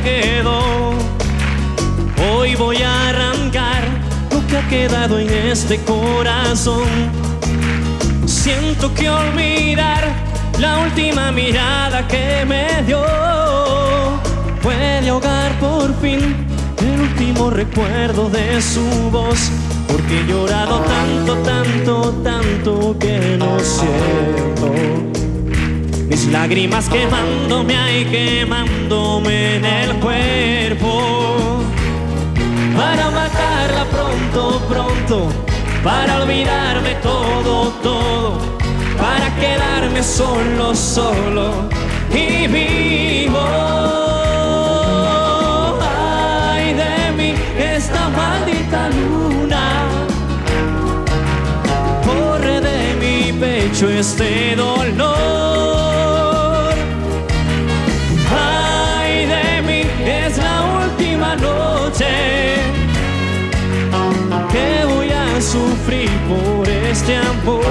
quedó. Hoy voy a arrancar lo que ha quedado en este corazón. Siento que olvidar la última mirada que me dio puede ahogar por fin el último recuerdo de su voz. Porque he llorado tanto, tanto, tanto que no siento mis lágrimas quemándome, ay, quemándome en el cuerpo. Para matarla pronto, pronto, para olvidarme todo, todo, para quedarme solo, solo y vivo. Ay de mí, esta maldita luna, corre de mi pecho este dolor. Ay de mí, es la última noche que voy a sufrir por este amor.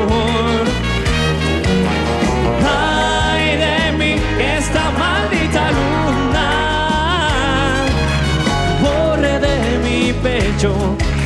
Ay de mí, esta maldita luna, borre de mi pecho